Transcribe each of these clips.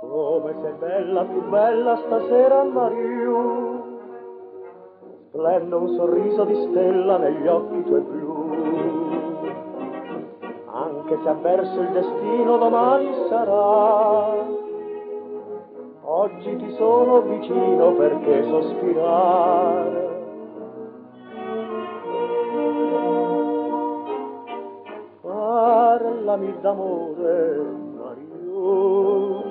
Come sei bella, più bella stasera, Mariù. Splende un sorriso di stella negli occhi tuoi blu. Anche se avverso il destino domani sarà, oggi ti sono vicino perché sospirare. Parlami d'amore, Mariù.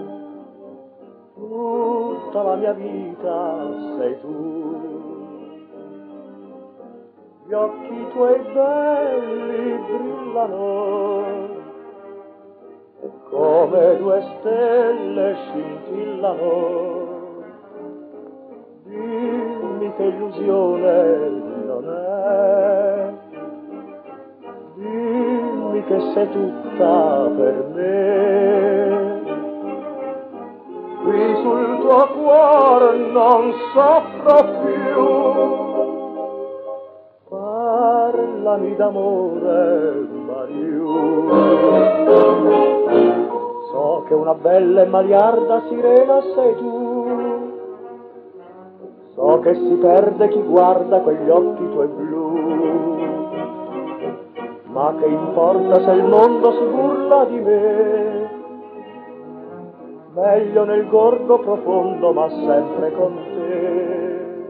Tutta la mia vita sei tu. Gli occhi tuoi belli brillano come due stelle scintillano. Dimmi che illusione non è, dimmi che sei tutta per me. Qui sul tuo cuore non soffro più. Parlami d'amore, Mariù. So che una bella e maliarda sirena sei tu. So che si perde chi guarda quegli occhi tuoi blu. Ma che importa se il mondo si burla di me? Meglio nel gorgo profondo, ma sempre con te.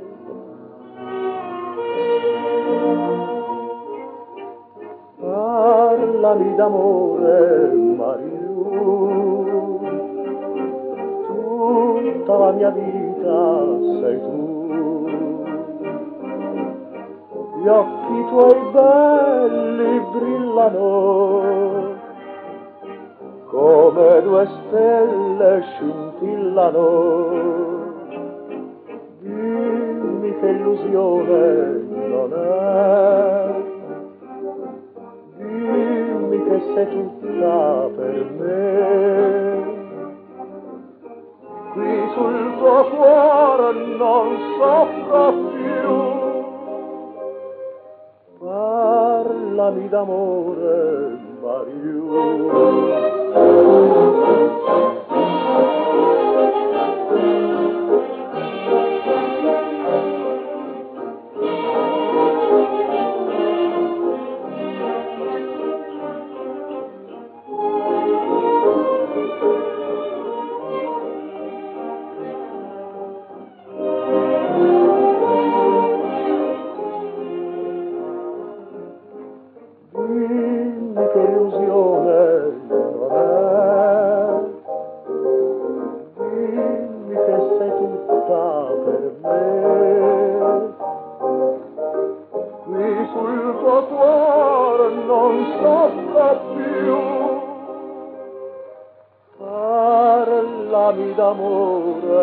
Parlami d'amore, Mariù. Tutta la mia vita sei tu. Gli occhi tuoi belli brillano come due stelle scintillano. Dimmi che illusione non è, dimmi che sei tutta per me. Qui sul tuo cuore non soffro più. Parlami d'amore, Mariù. Dimmi che illusione non è, dimmi che sei tutta per me. Qui sul tuo cuore non soffro più. Parlami d'amore,